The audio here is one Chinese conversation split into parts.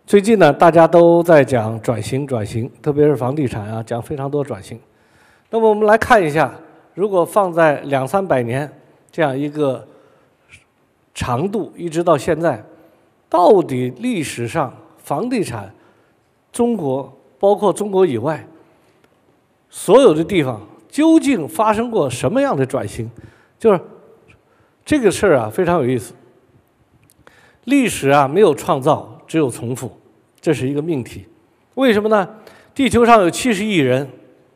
最近呢，大家都在讲转型，特别是房地产啊，讲非常多转型。那么我们来看一下，如果放在200-300年这样一个长度，一直到现在，到底历史上房地产，中国包括中国以外，所有的地方究竟发生过什么样的转型？就是这个事儿啊，非常有意思。历史啊，没有创造，只有重复，这是一个命题。为什么呢？地球上有70亿人，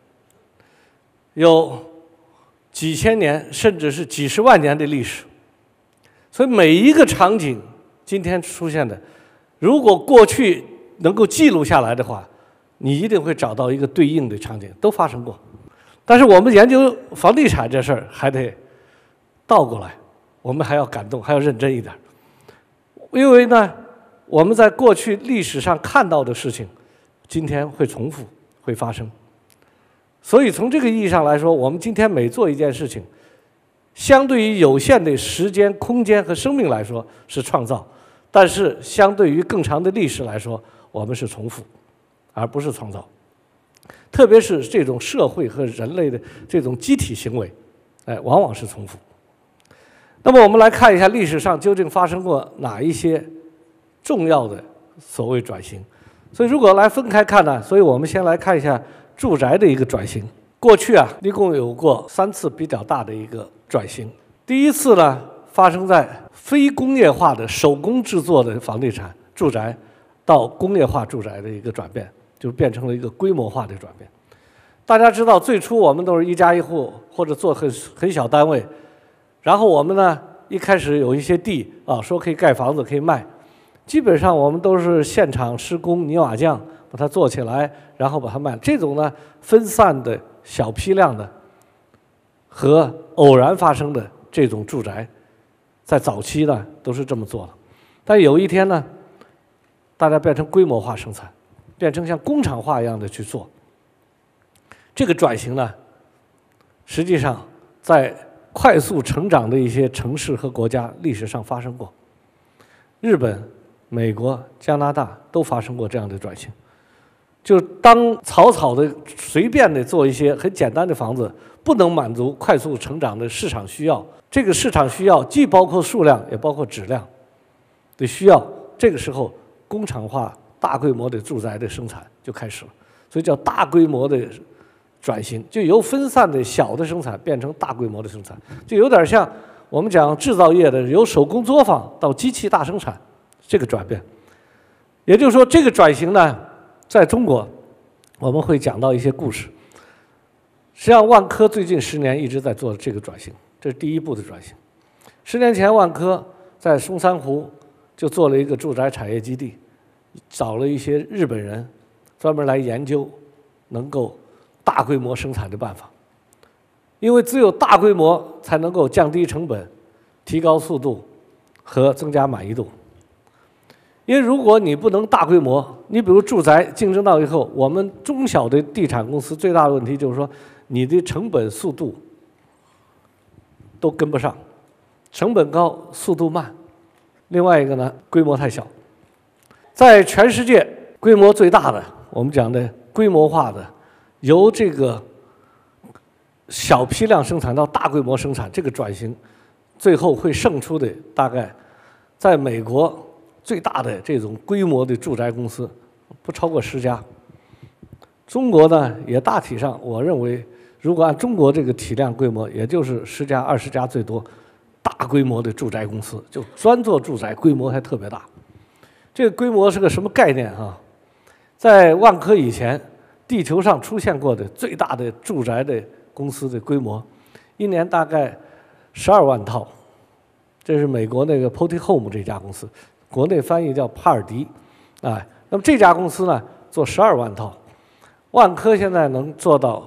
有几千年甚至是几十万年的历史，所以每一个场景今天出现的，如果过去能够记录下来的话，你一定会找到一个对应的场景，都发生过。但是我们研究房地产这事儿还得倒过来，我们还要感动，还要认真一点。因为呢，我们在过去历史上看到的事情，今天会重复，会发生。所以从这个意义上来说，我们今天每做一件事情，相对于有限的时间、空间和生命来说是创造，但是相对于更长的历史来说，我们是重复，而不是创造。特别是这种社会和人类的这种集体行为，往往是重复。那么我们来看一下历史上究竟发生过哪一些重要的所谓转型。所以如果来分开看呢，所以我们先来看一下住宅的一个转型。过去啊，一共有过3次比较大的一个转型。第一次呢，发生在非工业化的手工制作的房地产住宅到工业化住宅的一个转变，就变成了一个规模化的转变。大家知道，最初我们都是1家1户或者做很小单位，然后我们呢一开始有一些地啊，说可以盖房子可以卖，基本上我们都是现场施工泥瓦匠把它做起来，然后把它卖。这种呢分散的小批量的和偶然发生的这种住宅，在早期呢都是这么做的。但有一天呢，大家变成规模化生产，变成像工厂化一样的去做。这个转型呢，实际上在快速成长的一些城市和国家历史上发生过，日本、美国、加拿大都发生过这样的转型。就当草的随便的做一些很简单的房子，不能满足快速成长的市场需要，这个市场需要既包括数量也包括质量的需要，这个时候工厂化大规模的住宅的生产就开始了，所以叫大规模的转型，就由分散的小的生产变成大规模的生产，就有点像我们讲制造业的由手工作坊到机器大生产这个转变。也就是说，这个转型呢，在中国我们会讲到一些故事。实际上，万科最近10年一直在做这个转型，这是第一步的转型。10年前，万科在松山湖就做了一个住宅产业基地，找了一些日本人专门来研究能够大规模生产的办法，因为只有大规模才能够降低成本、提高速度和增加满意度。因为如果你不能大规模，你比如住宅竞争到以后，我们中小的地产公司最大的问题就是说，你的成本、速度都跟不上，成本高，速度慢。另外一个呢，规模太小。在全世界规模最大的，我们讲的规模化的，由这个小批量生产到大规模生产，这个转型最后会胜出的，大概在美国最大的这种规模的住宅公司不超过10家。中国呢，也大体上我认为，如果按中国这个体量规模，也就是10家、20家最多，大规模的住宅公司就专做住宅，规模还特别大。这个规模是个什么概念啊？在万科以前，地球上出现过的最大的住宅的公司的规模，一年大概12万套。这是美国那个 Pulte Home 这家公司，国内翻译叫帕尔迪，那么这家公司呢做12万套，万科现在能做到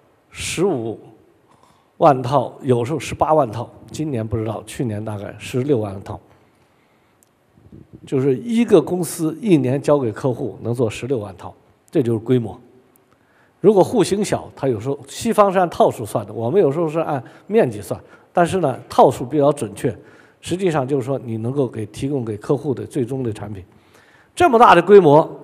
15万套，有时候18万套，今年不知道，去年大概16万套。就是一个公司一年交给客户能做16万套，这就是规模。如果户型小，它有时候西方是按套数算的，我们有时候是按面积算，但是呢，套数比较准确。实际上就是说，你能够提供给客户的最终的产品。 这么大的规模，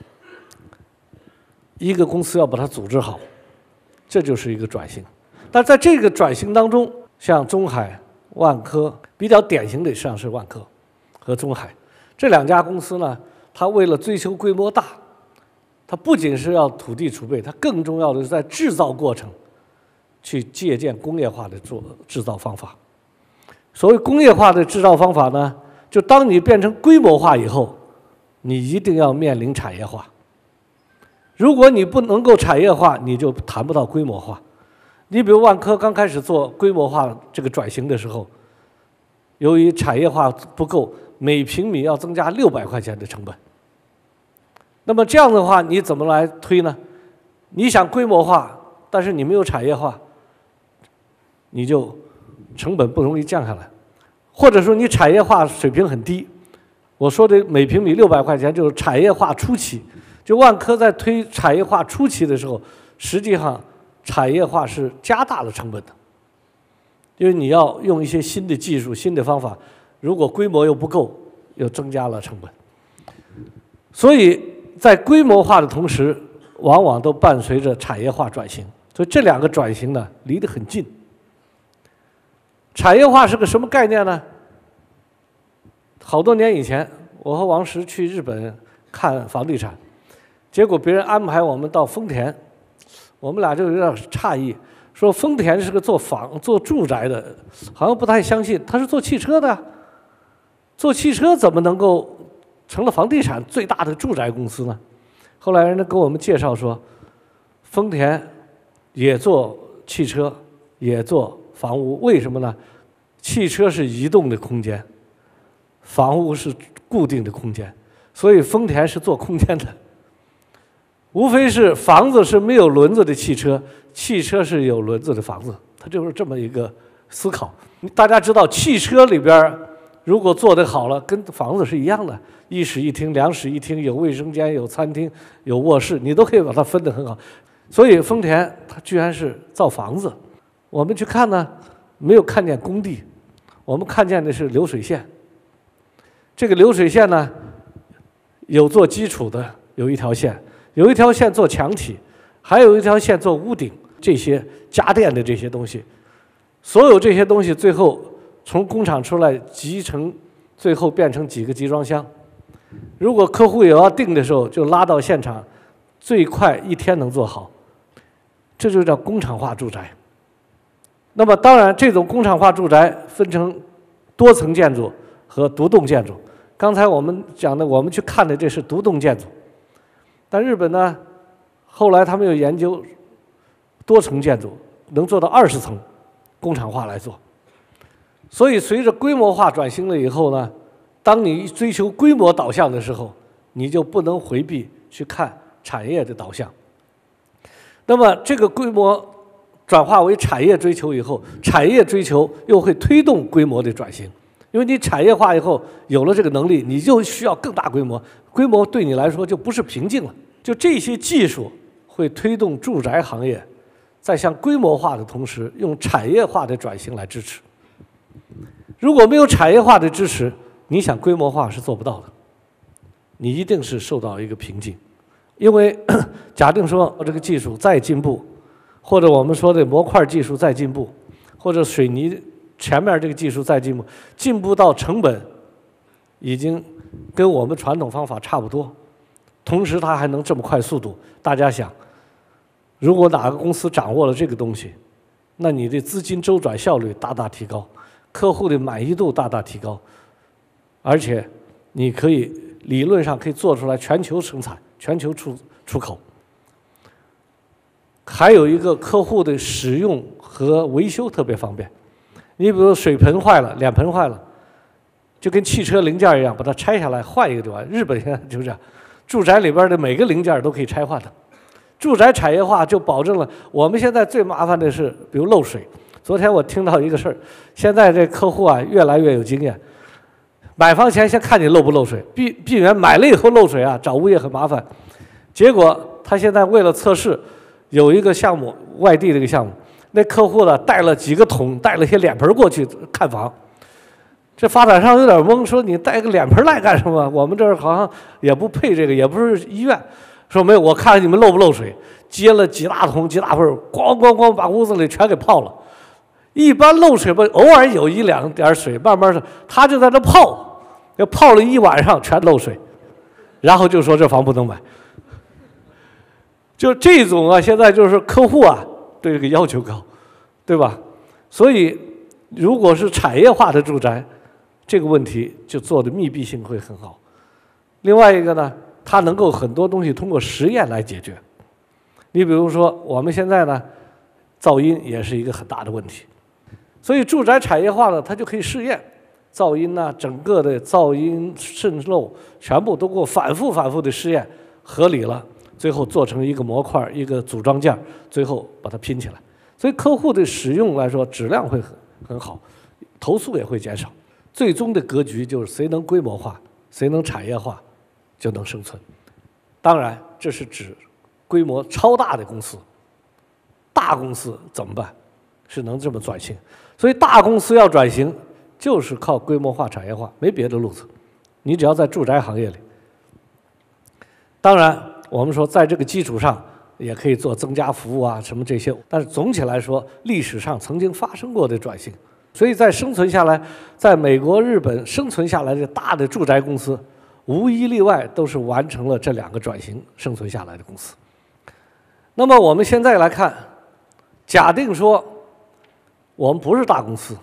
一个公司要把它组织好，这就是一个转型。但在这个转型当中，像中海、万科比较典型的实际上是万科和中海这两家公司呢，它为了追求规模大，它不仅是要土地储备，它更重要的是在制造过程去借鉴工业化的制造方法。所谓工业化的制造方法呢，就当你变成规模化以后，你一定要面临产业化。如果你不能够产业化，你就谈不到规模化。你比如万科刚开始做规模化这个转型的时候，由于产业化不够，每平米要增加600块钱的成本。那么这样的话，你怎么来推呢？你想规模化，但是你没有产业化，你就成本不容易降下来，或者说你产业化水平很低。我说的每平米600块钱就是产业化初期，就万科在推产业化初期的时候，实际上产业化是加大了成本的，因为你要用一些新的技术、新的方法，如果规模又不够，又增加了成本。所以在规模化的同时，往往都伴随着产业化转型，所以这两个转型呢离得很近。产业化是个什么概念呢？好多年以前，我和王石去日本看房地产，结果别人安排我们到丰田，我们俩就有点诧异，说丰田是个做住宅的，好像不太相信，他是做汽车的，做汽车怎么能够成了房地产最大的住宅公司呢？后来人家给我们介绍说，丰田也做汽车，也做房屋，为什么呢？汽车是移动的空间，房屋是固定的空间，所以丰田是做空间的。无非是房子是没有轮子的汽车，汽车是有轮子的房子，它就是这么一个思考。大家知道，汽车里边如果做得好了，跟房子是一样的，一室一厅、两室一厅，有卫生间、有餐厅、有卧室，你都可以把它分得很好。所以丰田它居然是造房子。我们去看呢，没有看见工地，我们看见的是流水线。这个流水线呢，有做基础的，有一条线。有一条线做墙体，还有一条线做屋顶，这些家电的这些东西，所有这些东西最后从工厂出来集成，最后变成几个集装箱。如果客户有要订的时候，就拉到现场，最快1天能做好，这就叫工厂化住宅。那么当然，这种工厂化住宅分成多层建筑和独栋建筑。刚才我们讲的，我们去看的这是独栋建筑。但日本呢，后来他们又研究多层建筑，能做到20层，工厂化来做。所以随着规模化转型了以后呢，当你追求规模导向的时候，你就不能回避去看产业的导向。那么这个规模转化为产业追求以后，产业追求又会推动规模的转型。因为你产业化以后有了这个能力，你就需要更大规模，规模对你来说就不是瓶颈了。就这些技术会推动住宅行业在向规模化的同时，用产业化的转型来支持。如果没有产业化的支持，你想规模化是做不到的，你一定是受到一个瓶颈。因为假定说这个技术再进步，或者我们说的模块技术再进步，或者水泥前面这个技术再进步，进步到成本已经跟我们传统方法差不多，同时它还能这么快速度。大家想，如果哪个公司掌握了这个东西，那你的资金周转效率大大提高，客户的满意度大大提高，而且你可以理论上可以做出来全球生产、全球出口。还有一个客户的使用和维修特别方便。你比如水盆坏了，脸盆坏了，就跟汽车零件一样，把它拆下来换一个就完。日本现在就这样，住宅里边的每个零件都可以拆换的。住宅产业化就保证了我们现在最麻烦的是，比如漏水。昨天我听到一个事儿，现在这客户啊越来越有经验，买房前先看你漏不漏水，避免买了以后漏水啊，找物业很麻烦。结果他现在为了测试，有一个项目，外地的一个项目。那客户呢带了几个桶，带了些脸盆过去看房， 这发展商有点懵，说你带个脸盆来干什么？我们这儿好像也不配这个，也不是医院。说没有，我看看你们漏不漏水。接了几大桶、几大盆，咣咣咣把屋子里全给泡了。一般漏水吧，偶尔有一两点水，慢慢的，他就在那泡，要泡了一晚上全漏水，然后就说这房不能买。就这种啊，现在就是客户啊对这个要求高，对吧？所以如果是产业化的住宅，这个问题就做的密闭性会很好。另外一个呢，它能够很多东西通过实验来解决。你比如说我们现在呢，噪音也是一个很大的问题，所以住宅产业化呢，它就可以试验噪音呢，整个的噪音渗漏全部都给我反复的试验，合理了，最后做成一个模块、一个组装件，最后把它拼起来。所以客户的使用来说，质量会很好，投诉也会减少。最终的格局就是谁能规模化，谁能产业化，就能生存。当然，这是指规模超大的公司。大公司怎么办？是能这么转型。所以大公司要转型，就是靠规模化、产业化，没别的路子。你只要在住宅行业里。当然，我们说在这个基础上，也可以做增加服务啊，什么这些。但是总体来说，历史上曾经发生过的转型。所以在生存下来，在美国、日本生存下来的大的住宅公司，无一例外都是完成了这两个转型生存下来的公司。那么我们现在来看，假定说我们不是大公司，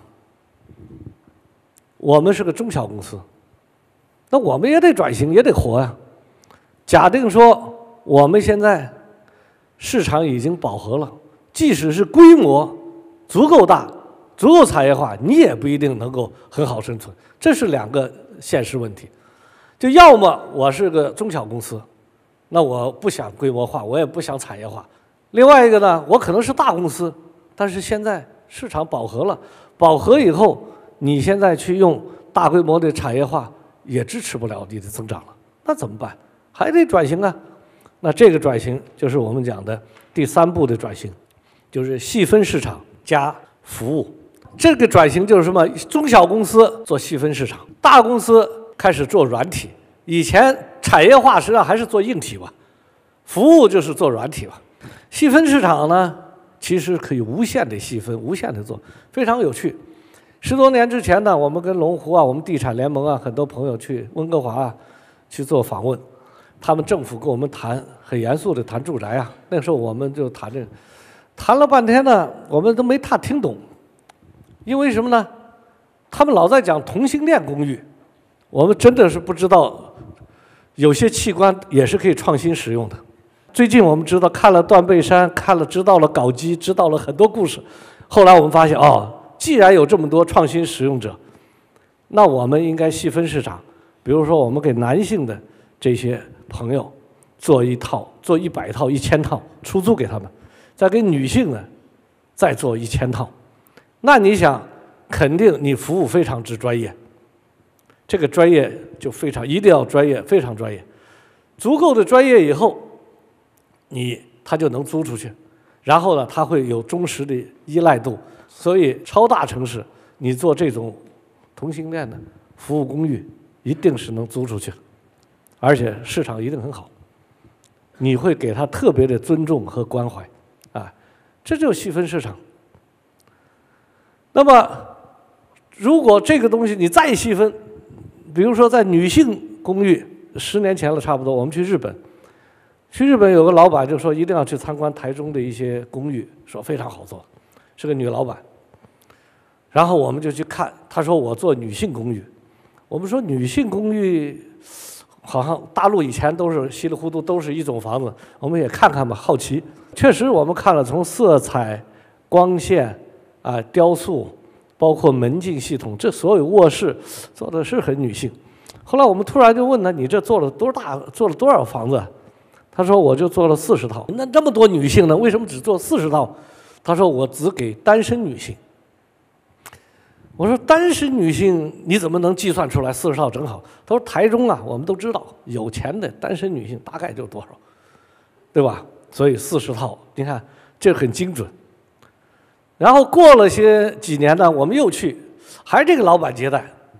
我们是个中小公司，那我们也得转型，也得活呀。假定说我们现在市场已经饱和了，即使是规模足够大、足够产业化，你也不一定能够很好生存。这是两个现实问题。就要么我是个中小公司，那我不想规模化，我也不想产业化。另外一个呢，我可能是大公司，但是现在市场饱和了，饱和以后，你现在去用大规模的产业化，也支持不了你的增长了，那怎么办？还得转型啊。那这个转型就是我们讲的第三步的转型，就是细分市场加服务。这个转型就是什么？中小公司做细分市场，大公司开始做软体。以前产业化实际上还是做硬体吧，服务就是做软体吧。细分市场呢，其实可以无限的细分，无限的做，非常有趣。10多年之前呢，我们跟龙湖啊，我们地产联盟啊，很多朋友去温哥华啊去做访问，他们政府跟我们谈，很严肃的谈住宅啊。那时候我们就谈这个，谈了半天呢，我们都没太听懂，因为什么呢？他们老在讲同性恋公寓，我们真的是不知道，有些器官也是可以创新使用的。最近我们知道，看了断背山，知道了搞基，知道了很多故事。后来我们发现，既然有这么多创新使用者，那我们应该细分市场。比如说，我们给男性的这些朋友做一套、做100套、1000套出租给他们，再给女性呢再做1000套。那你想，肯定你服务非常之专业，这个专业就一定要专业，非常专业。足够的专业以后，他就能租出去，然后呢，他会有忠实的依赖度。所以超大城市，你做这种同性恋的服务公寓，一定是能租出去，而且市场一定很好。你会给他特别的尊重和关怀，啊，这就是细分市场。那么，如果这个东西你再细分，比如说在女性公寓，10年前了差不多，我们去日本。去日本有个老板就说一定要去参观台中的一些公寓，说非常好做，是个女老板。然后我们就去看，她说我做女性公寓。我们说女性公寓好像大陆以前都是稀里糊涂都是一种房子，我们也看看吧，好奇。确实我们看了，从色彩、光线啊、雕塑，包括门禁系统，这所有卧室做的是很女性。后来我们突然就问他：“你这做了多少房子？”他说：“我就做了40套。”那这么多女性呢？为什么只做40套？他说：“我只给单身女性。”我说：“单身女性你怎么能计算出来40套正好？”他说：“台中啊，我们都知道有钱的单身女性大概就多少，对吧？所以40套，你看这很精准。”然后过了几年呢，我们又去，还是这个老板接待，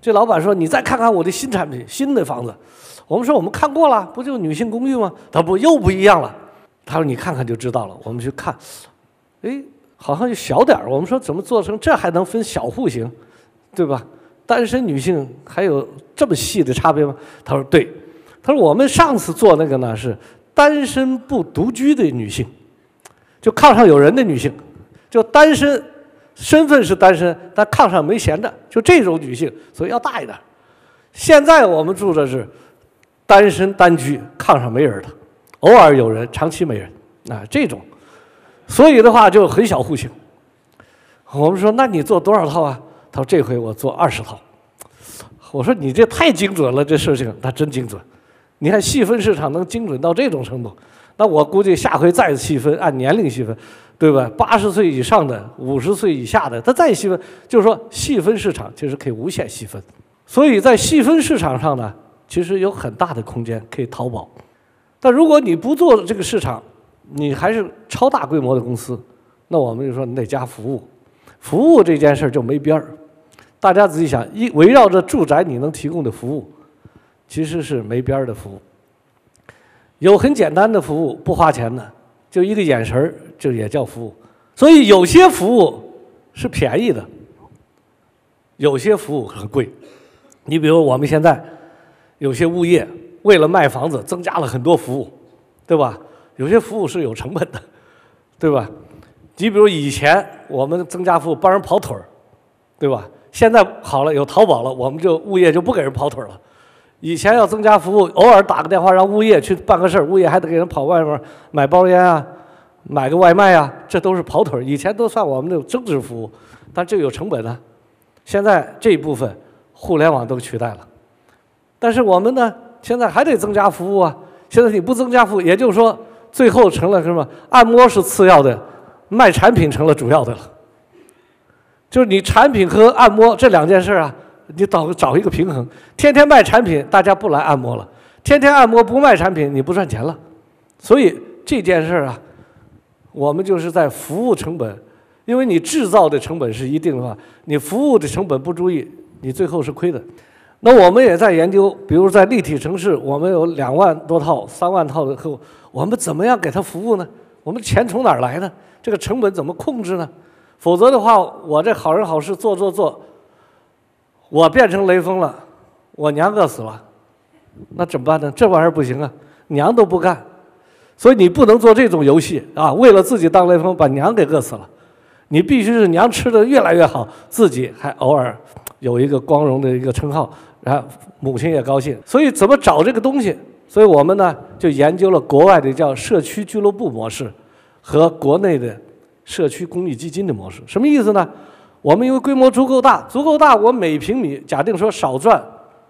这老板说：“你再看看我的新产品，新的房子。”我们说：“我们看过了，不就女性公寓吗？”他不，又不一样了。他说：“你看看就知道了。”我们去看，哎，好像就小点儿。我们说怎么做成这还能分小户型，对吧？单身女性还有这么细的差别吗？他说：“对。”他说：“我们上次做那个呢是单身不独居的女性，就炕上有人的女性，就单身。”身份是单身，但炕上没闲着，就这种女性，所以要大一点。现在我们住的是单身单居，炕上没人的，偶尔有人，长期没人啊，这种，所以的话就很小户型。我们说，那你做多少套啊？他说这回我做20套。我说你这太精准了，这事情他真精准。你看细分市场能精准到这种程度，那我估计下回再细分，按年龄细分。对吧？80岁以上的、50岁以下的，它再细分，就是说细分市场其实可以无限细分。所以在细分市场上呢，其实有很大的空间可以淘宝。但如果你不做这个市场，你还是超大规模的公司，那我们就说你得加服务。服务这件事就没边儿。大家仔细想，围绕着住宅你能提供的服务，其实是没边儿的服务。有很简单的服务，不花钱的。就一个眼神儿，就也叫服务。所以有些服务是便宜的，有些服务很贵。你比如我们现在有些物业为了卖房子，增加了很多服务，对吧？有些服务是有成本的，对吧？你比如以前我们增加服务帮人跑腿儿，对吧？现在好了，有淘宝了，我们就物业就不给人跑腿儿了。以前要增加服务，偶尔打个电话让物业去办个事儿，物业还得给人跑外面买包烟啊，买个外卖啊，这都是跑腿儿。以前都算我们的增值服务，但这有成本呢。现在这一部分互联网都取代了，但是我们呢，现在还得增加服务啊。现在你不增加服务，也就是说，最后成了什么？按摩是次要的，卖产品成了主要的了。就是你产品和按摩这两件事啊。你找一个平衡，天天卖产品，大家不来按摩了；天天按摩不卖产品，你不赚钱了。所以这件事啊，我们就是在服务成本，因为你制造的成本是一定的话，你服务的成本不注意，你最后是亏的。那我们也在研究，比如在立体城市，我们有2万多套、3万套的客户，我们怎么样给他服务呢？我们钱从哪儿来呢？这个成本怎么控制呢？否则的话，我这好人好事做，我变成雷锋了，我娘饿死了，那怎么办呢？这玩意儿不行啊，娘都不干，所以你不能做这种游戏啊！为了自己当雷锋，把娘给饿死了。你必须是娘吃的越来越好，自己还偶尔有一个光荣的一个称号，然后母亲也高兴。所以怎么找这个东西？所以我们呢就研究了国外的叫社区俱乐部模式和国内的社区公益基金的模式。什么意思呢？我们因为规模足够大，我每平米假定说少赚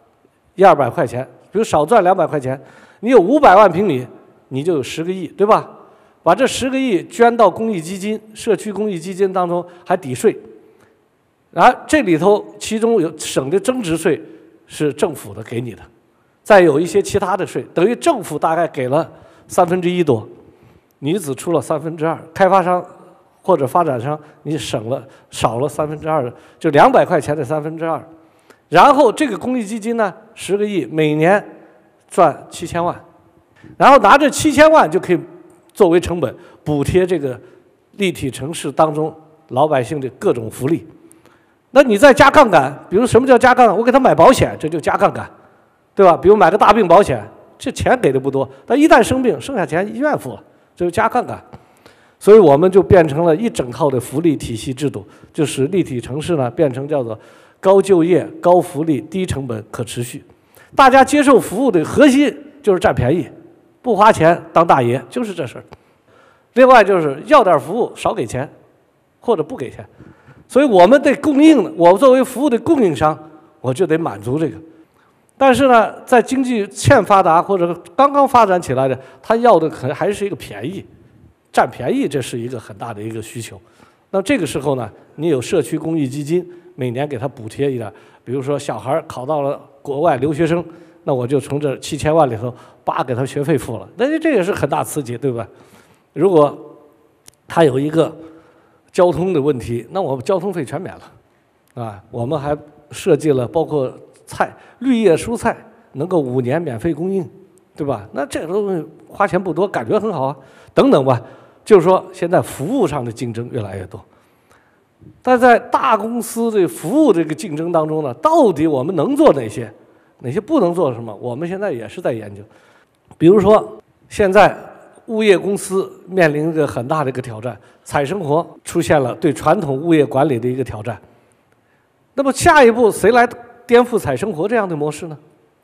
100-200块钱，比如少赚200块钱，你有500万平米，你就有10个亿，对吧？把这10个亿捐到公益基金、社区公益基金当中，还抵税。然后这里头其中有省的增值税是政府的给你的，再有一些其他的税，等于政府大概给了1/3多，你只出了2/3，开发商或者发展商，你少了2/3，就200块钱的2/3。然后这个公益基金呢，10个亿，每年赚7000万，然后拿这7000万就可以作为成本补贴这个立体城市当中老百姓的各种福利。那你再加杠杆，比如什么叫加杠杆？我给他买保险，这就加杠杆，对吧？比如买个大病保险，这钱给的不多，但一旦生病，剩下钱医院付了，这就加杠杆。所以我们就变成了一整套的福利体系制度，就使立体城市呢变成叫做高就业、高福利、低成本、可持续。大家接受服务的核心就是占便宜，不花钱当大爷，就是这事儿。另外就是要点服务少给钱，或者不给钱。所以我们得供应，我作为服务的供应商，我就得满足这个。但是呢，在经济欠发达或者刚刚发展起来的，他要的可能还是一个便宜。占便宜，这是一个很大的一个需求。那这个时候呢，你有社区公益基金，每年给他补贴一点，比如说小孩考到了国外留学生，那我就从这7000万里头给他学费付了，那这也是很大刺激，对吧？如果他有一个交通的问题，那我们交通费全免了，啊，我们还设计了包括绿叶蔬菜能够5年免费供应，对吧？那这个东西花钱不多，感觉很好啊，等等吧。就是说，现在服务上的竞争越来越多，但在大公司的服务这个竞争当中呢，到底我们能做哪些不能做什么？我们现在也是在研究。比如说，现在物业公司面临一个很大的一个挑战，彩生活出现了对传统物业管理的一个挑战。那么下一步谁来颠覆彩生活这样的模式呢？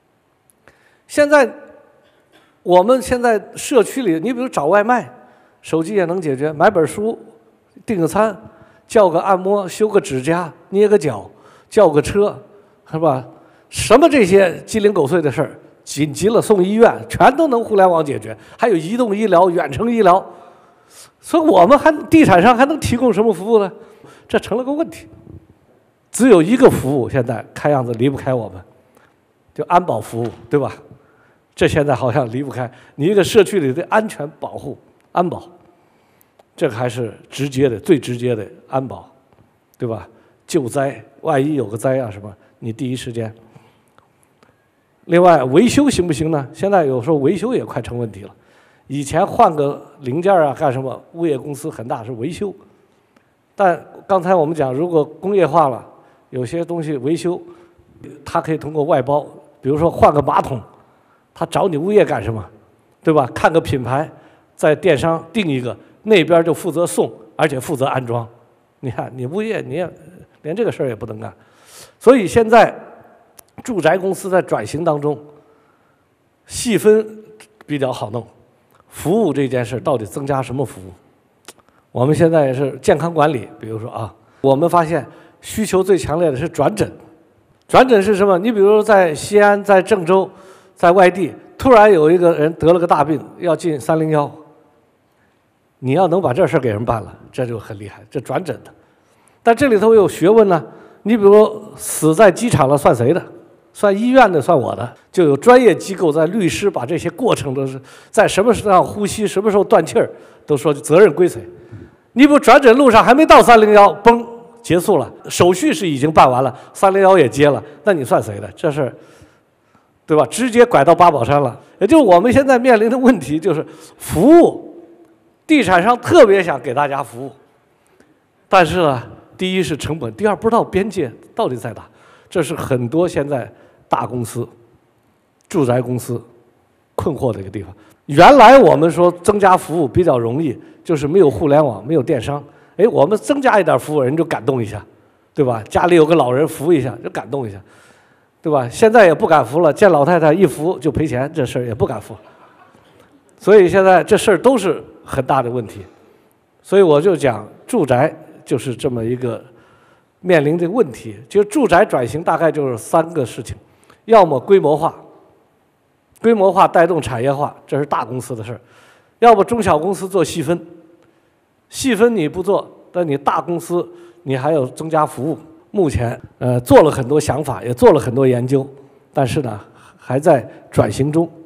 我们现在社区里，你比如找外卖，手机也能解决，买本书，订个餐，叫个按摩，修个指甲，捏个脚，叫个车，是吧？什么这些鸡零狗碎的事儿，紧急了送医院，全都能互联网解决。还有移动医疗、远程医疗，所以我们地产商还能提供什么服务呢？这成了个问题。只有一个服务现在看样子离不开我们，就安保服务，对吧？这现在好像离不开你一个社区里的安全保护。安保，这个还是直接的、最直接的安保，对吧？救灾，万一有个灾啊什么，你第一时间。另外，维修行不行呢？现在有时候维修也快成问题了。以前换个零件啊干什么，物业公司很大是维修，但刚才我们讲，如果工业化了，有些东西维修，它可以通过外包，比如说换个马桶，他找你物业干什么，对吧？看个品牌。在电商订一个，那边就负责送，而且负责安装。你看，你物业你也连这个事儿也不能干，所以现在住宅公司在转型当中，细分比较好弄。服务这件事到底增加什么服务？我们现在也是健康管理，比如说啊，我们发现需求最强烈的是转诊。转诊是什么？你比如说在西安、在郑州、在外地，突然有一个人得了个大病，要进301。你要能把这事儿给人办了，这就很厉害，这转诊的。但这里头有学问呢。你比如死在机场了，算谁的？算医院的，算我的。就有专业机构在律师把这些过程都是在什么时候呼吸，什么时候断气儿，都说责任归谁。你比如转诊路上还没到301，嘣结束了，手续是已经办完了，301也接了，那你算谁的？这是，对吧？直接拐到八宝山了。也就是我们现在面临的问题就是服务。地产商特别想给大家服务，但是呢，第一是成本，第二不知道边界到底在哪，这是很多现在大公司、住宅公司困惑的一个地方。原来我们说增加服务比较容易，就是没有互联网、没有电商，哎，我们增加一点服务，人就感动一下，对吧？家里有个老人扶一下就感动一下，对吧？现在也不敢扶了，见老太太一扶就赔钱，这事儿也不敢扶。所以现在这事儿都是很大的问题，所以我就讲住宅就是这么一个面临的问题。就住宅转型大概就是3个事情，要么规模化，规模化带动产业化，这是大公司的事儿；要不中小公司做细分，细分你不做，但你大公司你还要增加服务。目前做了很多想法，也做了很多研究，但是呢还在转型中。